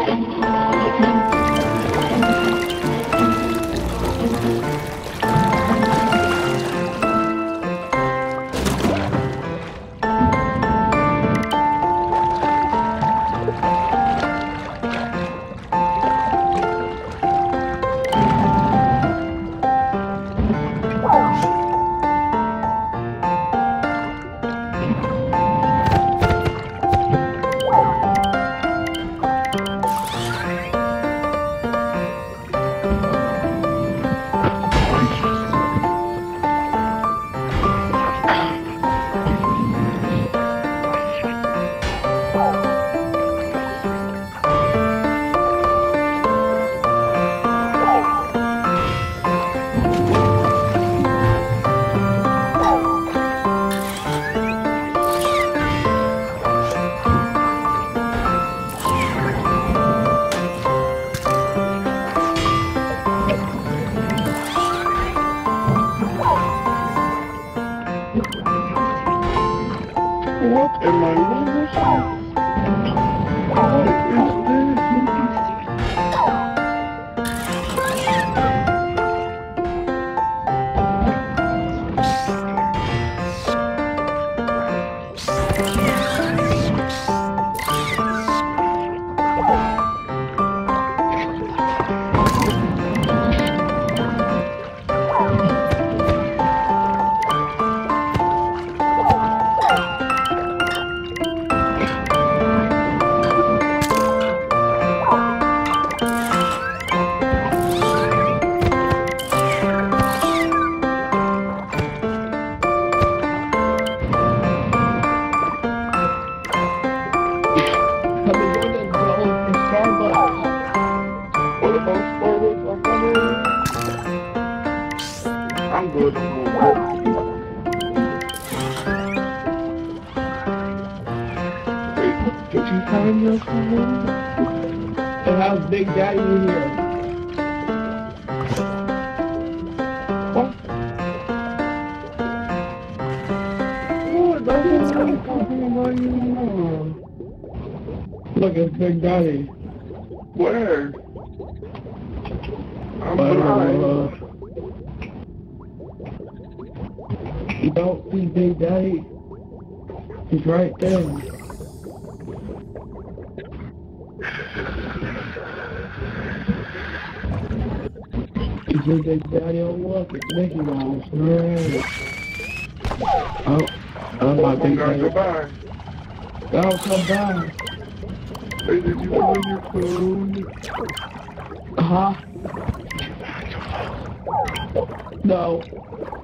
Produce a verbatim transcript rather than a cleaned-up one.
What am I doing? What is I'm good. Wait, did you find your phone? And how's Big Daddy in here? What? What? That's what I'm talking about you now. Look, it's Big Daddy. Where? I'm blind. You don't see Big Daddy? He's right there. You see Big Daddy on what? It's Mickey Mouse. Right. Oh, oh my Big Daddy. Goodbye. Oh, come back. Hey, did you find your phone? Huh? No.